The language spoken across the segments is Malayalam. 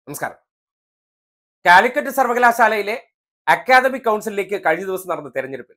നമസ്കാരം. കാലിക്കറ്റ് സർവകലാശാലയിലെ അക്കാദമിക് കൗൺസിലിലേക്ക് കഴിഞ്ഞ ദിവസം നടന്ന തെരഞ്ഞെടുപ്പിൽ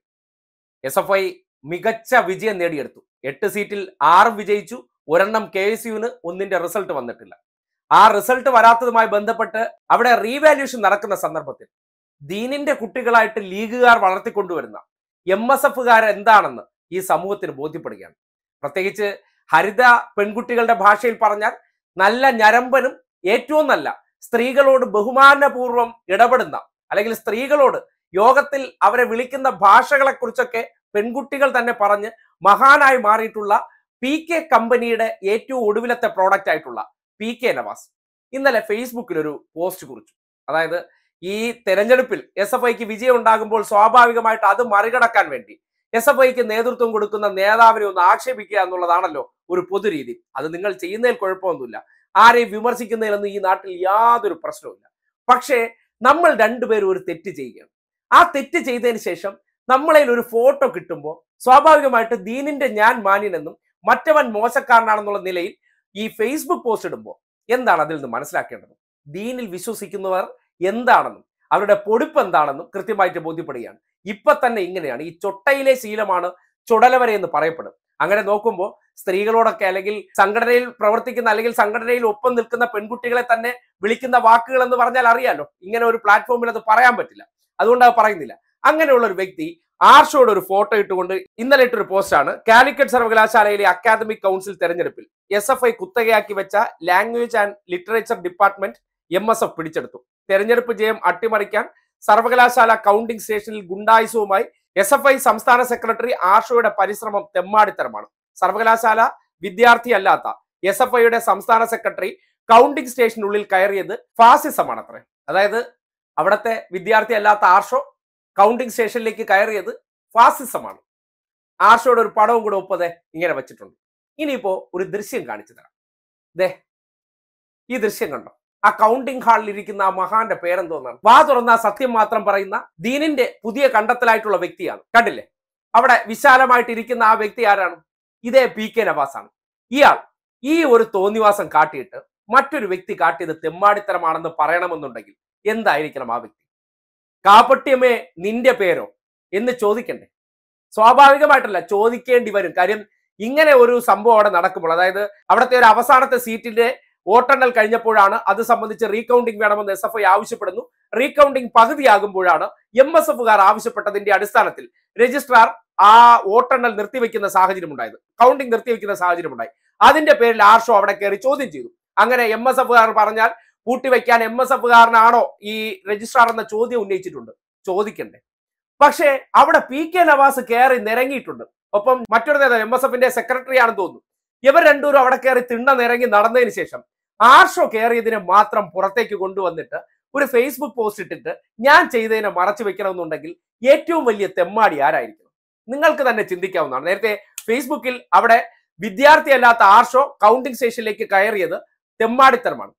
SFI മികച്ച വിജയം നേടിയെടുത്തു. 8 സീറ്റിൽ 6 വിജയിച്ചു. ഒരെണ്ണം KSUവിന് ഒന്നിന്റെ റിസൾട്ട് വന്നിട്ടില്ല. ആ റിസൾട്ട് വരാത്തതുമായി ബന്ധപ്പെട്ട് അവിടെ റീവാല്യൂഷൻ നടക്കുന്ന സന്ദർഭത്തിൽ ദീനിന്റെ കുട്ടികളായിട്ട് ലീഗുകാർ വളർത്തിക്കൊണ്ടുവരുന്ന MSFകാർ എന്താണെന്ന് ഈ സമൂഹത്തിന് ബോധ്യപ്പെടുകയാണ്. പ്രത്യേകിച്ച് ഹരിത പെൺകുട്ടികളുടെ ഭാഷയിൽ പറഞ്ഞാൽ നല്ല ഞരമ്പനും ഏറ്റവും നല്ല സ്ത്രീകളോട് ബഹുമാനപൂർവ്വം ഇടപെടുന്ന അല്ലെങ്കിൽ സ്ത്രീകളോട് യോഗത്തിൽ അവരെ വിളിക്കുന്ന ഭാഷകളെ കുറിച്ചൊക്കെ പെൺകുട്ടികൾ തന്നെ പറഞ്ഞ് മഹാനായി മാറിയിട്ടുള്ള PK കമ്പനിയുടെ ഏറ്റവും ഒടുവിലത്തെ പ്രോഡക്റ്റ് ആയിട്ടുള്ള PK നവാസ് ഇന്നലെ ഫേസ്ബുക്കിൽ ഒരു പോസ്റ്റ് കുറിച്ചു. അതായത് ഈ തെരഞ്ഞെടുപ്പിൽ SFIക്ക് വിജയം ഉണ്ടാകുമ്പോൾ സ്വാഭാവികമായിട്ട് അത് മറികടക്കാൻ വേണ്ടി SFIക്ക് നേതൃത്വം കൊടുക്കുന്ന നേതാവിനെ ഒന്ന് ആക്ഷേപിക്കുക എന്നുള്ളതാണല്ലോ ഒരു പൊതുരീതി. അത് നിങ്ങൾ ചെയ്യുന്നതിൽ കുഴപ്പമൊന്നുമില്ല, ആരെയും വിമർശിക്കുന്നതിലൊന്നും ഈ നാട്ടിൽ യാതൊരു പ്രശ്നവുമില്ല. പക്ഷേ നമ്മൾ രണ്ടുപേരും ഒരു തെറ്റ് ചെയ്യുകയാണ്. ആ തെറ്റ് ചെയ്തതിന് ശേഷം നമ്മളതിൽ ഒരു ഫോട്ടോ കിട്ടുമ്പോൾ സ്വാഭാവികമായിട്ട് ദീനിന്റെ ഞാൻ മാന്യനെന്നും മറ്റവൻ മോശക്കാരനാണെന്നുള്ള നിലയിൽ ഈ ഫേസ്ബുക്ക് പോസ്റ്റ് ഇടുമ്പോൾ എന്താണ് അതിൽ നിന്ന് മനസ്സിലാക്കേണ്ടത്? ദീനിൽ വിശ്വസിക്കുന്നവർ എന്താണെന്നും അവരുടെ പൊടിപ്പ് എന്താണെന്നും കൃത്യമായിട്ട് ബോധ്യപ്പെടുകയാണ്. ഇപ്പൊ തന്നെ ഇങ്ങനെയാണ്. ഈ ചൊട്ടയിലെ ശീലമാണ് ചുടലവരെ എന്ന് പറയപ്പെടും. അങ്ങനെ നോക്കുമ്പോൾ സ്ത്രീകളോടൊക്കെ അല്ലെങ്കിൽ സംഘടനയിൽ പ്രവർത്തിക്കുന്ന അല്ലെങ്കിൽ സംഘടനയിൽ ഒപ്പം നിൽക്കുന്ന പെൺകുട്ടികളെ തന്നെ വിളിക്കുന്ന വാക്കുകൾ എന്ന് പറഞ്ഞാൽ അറിയാലോ, ഇങ്ങനെ ഒരു പ്ലാറ്റ്ഫോമിൽ അത് പറയാൻ പറ്റില്ല, അതുകൊണ്ട് അത് പറയുന്നില്ല. അങ്ങനെയുള്ള ഒരു വ്യക്തി ആർഷോട് ഒരു ഫോട്ടോ ഇട്ടുകൊണ്ട് ഇന്നലെ ഇട്ടൊരു പോസ്റ്റാണ്. കാലിക്കറ്റ് സർവകലാശാലയിലെ അക്കാദമിക് കൗൺസിൽ തെരഞ്ഞെടുപ്പിൽ SFI കുത്തകയാക്കി വെച്ച language and literature department MSF പിടിച്ചെടുത്തു. തെരഞ്ഞെടുപ്പ് ജയം അട്ടിമറിക്കാൻ സർവകലാശാല കൗണ്ടിംഗ് സ്റ്റേഷനിൽ ഗുണ്ടായുസവുമായി SFI സംസ്ഥാന സെക്രട്ടറി ആർഷോയുടെ പരിശ്രമം തെമ്മാടിത്തരമാണ്. സർവകലാശാല വിദ്യാർത്ഥി അല്ലാത്ത SFIയുടെ സംസ്ഥാന സെക്രട്ടറി കൗണ്ടിംഗ് സ്റ്റേഷനുള്ളിൽ കയറിയത് ഫാസിസമാണ് അത്രേ. അതായത് അവിടുത്തെ വിദ്യാർത്ഥി അല്ലാത്ത ആർഷോ കൗണ്ടിംഗ് സ്റ്റേഷനിലേക്ക് കയറിയത് ഫാസിസമാണ്. ആർഷോയുടെ ഒരു പടവും കൂടെ ഒപ്പതെ ഇങ്ങനെ വെച്ചിട്ടുണ്ട്. ഇനിയിപ്പോ ഒരു ദൃശ്യം കാണിച്ചു തരാം. ദേ, ഈ ദൃശ്യം കണ്ടോ? ആ കൗണ്ടിംഗ് ഹാളിൽ ഇരിക്കുന്ന ആ മഹാന്റെ പേരെന്തോന്നാണ്? വാ തുറന്ന സത്യം മാത്രം പറയുന്ന ദീനിന്റെ പുതിയ കണ്ടെത്തലായിട്ടുള്ള വ്യക്തിയാണ്. കണ്ടില്ലേ? അവിടെ വിശാലമായിട്ട് ഇരിക്കുന്ന ആ വ്യക്തി ആരാണ്? ഇതേ PK നവാസാണ്. ഇയാൾ ഈ ഒരു തോന്നിവാസം കാട്ടിയിട്ട് മറ്റൊരു വ്യക്തി കാട്ടിയത് തെമ്മാടിത്തരമാണെന്ന് പറയണമെന്നുണ്ടെങ്കിൽ എന്തായിരിക്കണം ആ വ്യക്തി? കാപ്പട്യമേ നിന്റെ പേരോ എന്ന് ചോദിക്കണ്ടേ? സ്വാഭാവികമായിട്ടല്ല, ചോദിക്കേണ്ടി വരും. കാര്യം ഇങ്ങനെ ഒരു സംഭവം അവിടെ നടക്കുമ്പോൾ, അതായത് അവിടുത്തെ ഒരു അവസാനത്തെ സീറ്റിന്റെ വോട്ടെണ്ണൽ കഴിഞ്ഞപ്പോഴാണ് അത് സംബന്ധിച്ച് റീകൗണ്ടിംഗ് വേണമെന്ന് SFI ആവശ്യപ്പെടുന്നു. റീകൗണ്ടിംഗ് പകുതിയാകുമ്പോഴാണ് MSFകാർ ആവശ്യപ്പെട്ടതിന്റെ അടിസ്ഥാനത്തിൽ രജിസ്ട്രാർ ആ വോട്ടെണ്ണൽ നിർത്തിവെക്കുന്ന സാഹചര്യം ഉണ്ടായത്, കൗണ്ടിംഗ് നിർത്തിവെക്കുന്ന സാഹചര്യം ഉണ്ടായി. അതിന്റെ പേരിൽ ആർഷോ അവിടെ കയറി ചോദ്യം ചെയ്തു. അങ്ങനെ MSFകാർ പറഞ്ഞാൽ പൂട്ടിവെക്കാൻ MSFകാരനാണോ ഈ രജിസ്ട്രാർ എന്ന ചോദ്യം ഉന്നയിച്ചിട്ടുണ്ട്. ചോദിക്കണ്ടേ? പക്ഷേ അവിടെ PK നവാസ് കയറി നിരങ്ങിയിട്ടുണ്ട്. ഒപ്പം മറ്റൊരു നേതാവ് MSFന്റെ സെക്രട്ടറി ആണെന്ന് തോന്നുന്നു. ഇവർ രണ്ടുപേരും അവിടെ കയറി തിണ്ണ നിരങ്ങി നടന്നതിന് ശേഷം ആർഷോ കയറിയതിനെ മാത്രം പുറത്തേക്ക് കൊണ്ടുവന്നിട്ട് ഒരു ഫേസ്ബുക്ക് പോസ്റ്റ് ഇട്ടിട്ട് ഞാൻ ചെയ്തതിനെ മറച്ചു വെക്കണമെന്നുണ്ടെങ്കിൽ ഏറ്റവും വലിയ തെമ്മാടി ആരായിരിക്കണം? നിങ്ങൾക്ക് തന്നെ ചിന്തിക്കാവുന്നതാണ്. നേരത്തെ ഫേസ്ബുക്കിൽ അവിടെ വിദ്യാർത്ഥി അല്ലാത്ത ആർഷോ കൗണ്ടിംഗ് സ്റ്റേഷനിലേക്ക് കയറിയത് തെമ്മാടിത്തരമാണ്.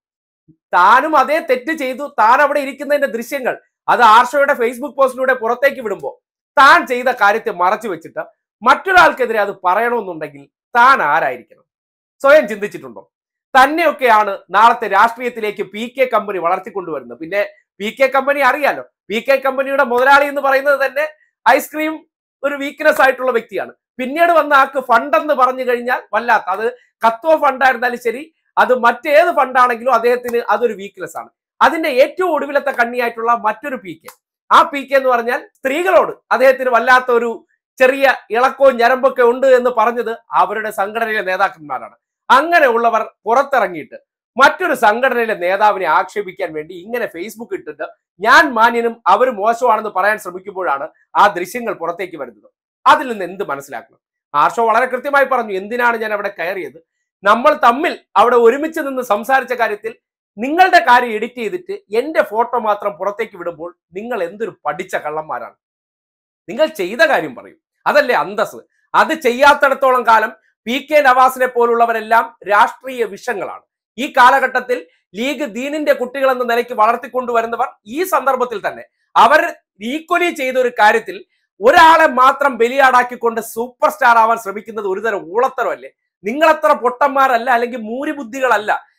താനും അതേ തെറ്റ് ചെയ്തു. താൻ അവിടെ ഇരിക്കുന്നതിന്റെ ദൃശ്യങ്ങൾ അത് ആർഷോയുടെ ഫേസ്ബുക്ക് പോസ്റ്റിലൂടെ പുറത്തേക്ക് വിടുമ്പോൾ താൻ ചെയ്ത കാര്യത്തെ മറച്ചു വെച്ചിട്ട് മറ്റൊരാൾക്കെതിരെ അത് പറയണമെന്നുണ്ടെങ്കിൽ താൻ ആരായിരിക്കണം? സ്വയം ചിന്തിച്ചിട്ടുണ്ടോ? തന്നെയൊക്കെയാണ് നാളത്തെ രാഷ്ട്രീയത്തിലേക്ക് PK കമ്പനി വളർത്തിക്കൊണ്ടുവരുന്നത്. പിന്നെ PK കമ്പനി അറിയാലോ, PK കമ്പനിയുടെ മുതലാളി എന്ന് പറയുന്നത് തന്നെ ഐസ്ക്രീം ഒരു വീക്ക്നെസ് ആയിട്ടുള്ള വ്യക്തിയാണ്. പിന്നീട് വന്ന ആൾക്ക് ഫണ്ട് എന്ന് പറഞ്ഞു കഴിഞ്ഞാൽ വല്ലാത്ത, അത് കത്തോ ഫണ്ടായിരുന്നാലും ശരി, അത് മറ്റേത് ഫണ്ടാണെങ്കിലും അദ്ദേഹത്തിന് അതൊരു വീക്ക്നെസ് ആണ്. അതിന്റെ ഏറ്റവും ഒടുവിലത്തെ കണ്ണിയായിട്ടുള്ള മറ്റൊരു PK, ആ PK എന്ന് പറഞ്ഞാൽ സ്ത്രീകളോട് അദ്ദേഹത്തിന് വല്ലാത്ത ഒരു ചെറിയ ഇളക്കവും ഞരമ്പൊക്കെ ഉണ്ട് എന്ന് പറഞ്ഞത് അവരുടെ സംഘടനയിലെ നേതാക്കന്മാരാണ്. അങ്ങനെയുള്ളവർ പുറത്തിറങ്ങിയിട്ട് മറ്റൊരു സംഘടനയിലെ നേതാവിനെ ആക്ഷേപിക്കാൻ വേണ്ടി ഇങ്ങനെ ഫേസ്ബുക്ക് ഇട്ടിട്ട് ഞാൻ മാന്യനും അവർ മോശമാണെന്ന് പറയാൻ ശ്രമിക്കുമ്പോഴാണ് ആ ദൃശ്യങ്ങൾ പുറത്തേക്ക് വരുന്നത്. അതിൽ നിന്ന് എന്ത് മനസ്സിലാക്കണം? ആർഷോ വളരെ കൃത്യമായി പറഞ്ഞു, എന്തിനാണ് ഞാൻ അവിടെ കയറിയത്? നമ്മൾ തമ്മിൽ അവിടെ ഒരുമിച്ച് നിന്ന് സംസാരിച്ച കാര്യത്തിൽ നിങ്ങളുടെ കാര്യം എഡിറ്റ് ചെയ്തിട്ട് എന്റെ ഫോട്ടോ മാത്രം പുറത്തേക്ക് വിടുമ്പോൾ നിങ്ങൾ എന്തൊരു പഠിച്ച കള്ളന്മാരാണ്. നിങ്ങൾ ചെയ്ത കാര്യം പറയും, അതല്ലേ അന്തസ്. അത് ചെയ്യാത്തിടത്തോളം കാലം PK നവാസിനെ പോലുള്ളവരെല്ലാം രാഷ്ട്രീയ വിഷങ്ങളാണ്. ഈ കാലഘട്ടത്തിൽ ലീഗ് ദീനിന്റെ കുട്ടികൾ എന്ന നിലയ്ക്ക് വളർത്തിക്കൊണ്ടുവരുന്നവർ ഈ സന്ദർഭത്തിൽ തന്നെ അവർ ഈക്വലി ചെയ്ത ഒരു കാര്യത്തിൽ ഒരാളെ മാത്രം ബലിയാടാക്കിക്കൊണ്ട് സൂപ്പർ സ്റ്റാർ ആവാൻ ശ്രമിക്കുന്നത് ഒരുതരം ഊളത്തരമല്ലേ? നിങ്ങളത്ര പൊട്ടന്മാരല്ല, അല്ലെങ്കിൽ മൂരിബുദ്ധികളല്ല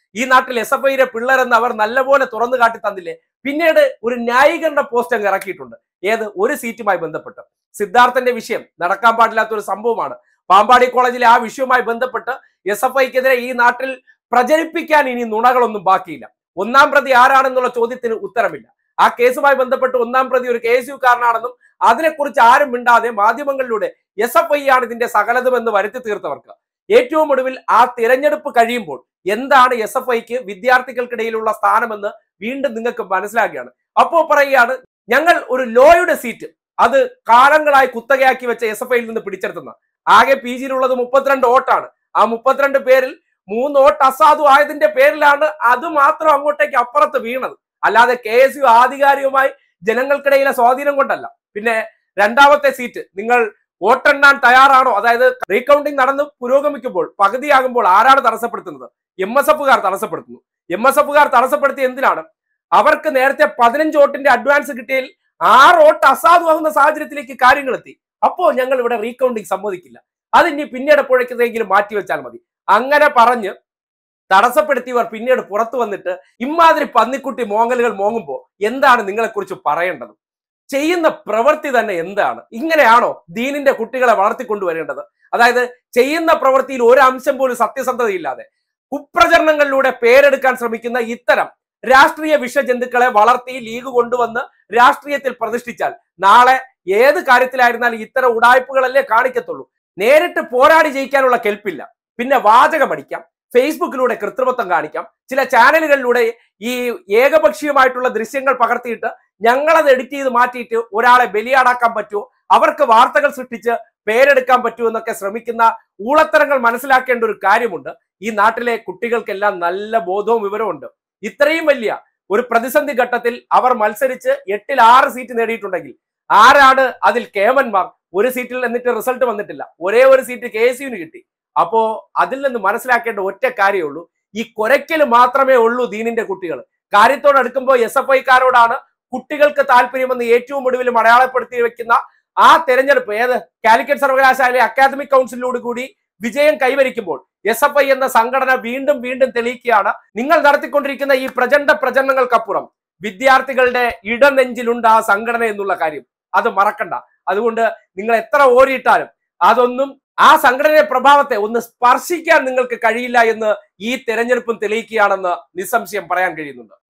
ഈ നാട്ടിൽ SFIയുടെ പിള്ളേരെന്ന് അവർ നല്ലപോലെ തുറന്നു കാട്ടി തന്നില്ലേ? പിന്നീട് ഒരു ന്യായീകരണ പോസ്റ്റ് അങ്ങ് ഇറക്കിയിട്ടുണ്ട്. ഏത്? ഒരു സീറ്റുമായി ബന്ധപ്പെട്ട്. സിദ്ധാർത്ഥന്റെ വിഷയം നടക്കാൻ പാടില്ലാത്ത ഒരു സംഭവമാണ്. പാമ്പാടി കോളേജിലെ ആ വിഷയവുമായി ബന്ധപ്പെട്ട് SFIക്കെതിരെ ഈ നാട്ടിൽ പ്രചരിപ്പിക്കാൻ ഇനി നുണകളൊന്നും ബാക്കിയില്ല. ഒന്നാം പ്രതി ആരാണെന്നുള്ള ചോദ്യത്തിന് ഉത്തരമില്ല. ആ കേസുമായി ബന്ധപ്പെട്ട് ഒന്നാം പ്രതി ഒരു KSU കാരനാണെന്നും അതിനെക്കുറിച്ച് ആരും മിണ്ടാതെ മാധ്യമങ്ങളിലൂടെ SFI ആണ് ഇതിന്റെ സകലതുമെന്ന് വരുത്തി തീർത്തവർക്ക് ഏറ്റവും ഒടുവിൽ ആ തിരഞ്ഞെടുപ്പ് കഴിയുമ്പോൾ എന്താണ് SFIക്ക് വിദ്യാർത്ഥികൾക്കിടയിലുള്ള സ്ഥാനമെന്ന് വീണ്ടും നിങ്ങൾക്ക് മനസ്സിലാക്കുകയാണ്. അപ്പോൾ പറയുകയാണ്, ഞങ്ങൾ ഒരു ലോയുടെ സീറ്റ് അത് കാലങ്ങളായി കുത്തകയാക്കി വെച്ച SFIയിൽ നിന്ന് പിടിച്ചെടുത്തുന്ന. ആകെ PGയിലുള്ളത് 32 വോട്ടാണ്. ആ 32 പേരിൽ 3 വോട്ട് അസാധു ആയതിന്റെ പേരിലാണ് അത് മാത്രം അങ്ങോട്ടേക്ക് അപ്പുറത്ത് വീണത്. അല്ലാതെ KSU ആധികാരികമായി ജനങ്ങൾക്കിടയിലെ സ്വാധീനം കൊണ്ടല്ല. പിന്നെ രണ്ടാമത്തെ സീറ്റ് നിങ്ങൾ വോട്ടെണ്ണാൻ തയ്യാറാണോ? അതായത് റീകൗണ്ടിങ് നടന്ന് പുരോഗമിക്കുമ്പോൾ പകുതിയാകുമ്പോൾ ആരാണ് തടസ്സപ്പെടുത്തുന്നത്? MSFകാർ തടസ്സപ്പെടുത്തുന്നു. MSFകാർ തടസ്സപ്പെടുത്തി എന്തിനാണ്? അവർക്ക് നേരത്തെ 15 വോട്ടിന്റെ അഡ്വാൻസ് കിട്ടിയതിൽ 6 വോട്ട് അസാധുവാകുന്ന സാഹചര്യത്തിലേക്ക് കാര്യങ്ങൾ എത്തി. അപ്പോ ഞങ്ങൾ ഇവിടെ റീകൗണ്ടിങ് സമ്മതിക്കില്ല, അത് ഇനി പിന്നീട് എപ്പോഴേക്കെങ്കിലും മാറ്റിവെച്ചാൽ മതി. അങ്ങനെ പറഞ്ഞ് തടസ്സപ്പെടുത്തിയവർ പിന്നീട് പുറത്തു വന്നിട്ട് ഇമാതിരി പന്നിക്കുട്ടി മോങ്ങലുകൾ മോങ്ങുമ്പോ എന്താണ് നിങ്ങളെക്കുറിച്ച് പറയേണ്ടത്? ചെയ്യുന്ന പ്രവൃത്തി തന്നെ എന്താണ്? ഇങ്ങനെയാണോ ദീനിന്റെ കുട്ടികളെ വളർത്തിക്കൊണ്ടുവരേണ്ടത്? അതായത് ചെയ്യുന്ന പ്രവൃത്തിയിൽ ഒരു അംശം പോലും സത്യസന്ധതയില്ലാതെ കുപ്രചരണങ്ങളിലൂടെ പേരെടുക്കാൻ ശ്രമിക്കുന്ന ഇത്തരം രാഷ്ട്രീയ വിഷജന്തുക്കളെ വളർത്തി ലീഗ് കൊണ്ടുവന്ന് രാഷ്ട്രീയത്തിൽ പ്രതിഷ്ഠിച്ചാൽ നാളെ ഏത് കാര്യത്തിലായിരുന്നാലും ഇത്തരം ഉടായ്പകളല്ലേ കാണിക്കത്തുള്ളൂ. നേരിട്ട് പോരാടി ജയിക്കാനുള്ള കെൽപ്പില്ല. പിന്നെ വാചകം അടിക്കാം, ഫേസ്ബുക്കിലൂടെ കൃത്രിമത്വം കാണിക്കാം, ചില ചാനലുകളിലൂടെ ഈ ഏകപക്ഷീയമായിട്ടുള്ള ദൃശ്യങ്ങൾ പകർത്തിയിട്ട് ഞങ്ങളത് എഡിറ്റ് ചെയ്ത് മാറ്റിയിട്ട് ഒരാളെ ബലിയാടാക്കാൻ പറ്റുമോ, അവർക്ക് വാർത്തകൾ സൃഷ്ടിച്ച് പേരെടുക്കാൻ പറ്റുമോ എന്നൊക്കെ ശ്രമിക്കുന്ന ഊളത്തരങ്ങൾ മനസ്സിലാക്കേണ്ട ഒരു കാര്യമുണ്ട്. ഈ നാട്ടിലെ കുട്ടികൾക്കെല്ലാം നല്ല ബോധവും വിവരവും ഉണ്ട്. ഇത്രയും വലിയ ഒരു പ്രതിസന്ധി ഘട്ടത്തിൽ അവർ മത്സരിച്ച് 8ൽ 6 സീറ്റ് നേടിയിട്ടുണ്ടെങ്കിൽ ആരാണ് അതിൽ കേമന്മാർ? ഒരു സീറ്റിൽ എന്നിട്ട് റിസൾട്ട് വന്നിട്ടില്ല. ഒരേ ഒരു സീറ്റ് KSUവിന് കിട്ടി. അപ്പോ അതിൽ നിന്ന് മനസ്സിലാക്കേണ്ട ഒറ്റ കാര്യമേ ഉള്ളൂ, ഈ കൊരയ്ക്കൽ മാത്രമേ ഉള്ളൂ ദീനിന്റെ കുട്ടികൾ. കാര്യത്തോടടുക്കുമ്പോൾ SFIക്കാരോടാണ് കുട്ടികൾക്ക് താല്പര്യമെന്ന് ഏറ്റവും ഒടുവിലും അടയാളപ്പെടുത്തി വെക്കുന്ന ആ തെരഞ്ഞെടുപ്പ് ഏത് കാലിക്കറ്റ് സർവകലാശാലയിലെ അക്കാദമിക് കൗൺസിലിനോട് കൂടി വിജയം കൈവരിക്കുമ്പോൾ SFI എന്ന സംഘടന വീണ്ടും വീണ്ടും തെളിയിക്കുകയാണ്, നിങ്ങൾ നടത്തിക്കൊണ്ടിരിക്കുന്ന ഈ പ്രചണ്ഡ പ്രചരണങ്ങൾക്കപ്പുറം വിദ്യാർത്ഥികളുടെ ഇടനെഞ്ചിലുണ്ട് ആ സംഘടന എന്നുള്ള കാര്യം. അത് മറക്കണ്ട. അതുകൊണ്ട് നിങ്ങൾ എത്ര ഓരിയിട്ടാലും അതൊന്നും ആ സംഘടനയുടെ പ്രഭാവത്തെ ഒന്ന് സ്പർശിക്കാൻ നിങ്ങൾക്ക് കഴിയില്ല എന്ന് ഈ തെരഞ്ഞെടുപ്പും തെളിയിക്കുകയാണെന്ന് നിസ്സംശയം പറയാൻ കഴിയുന്നുണ്ട്.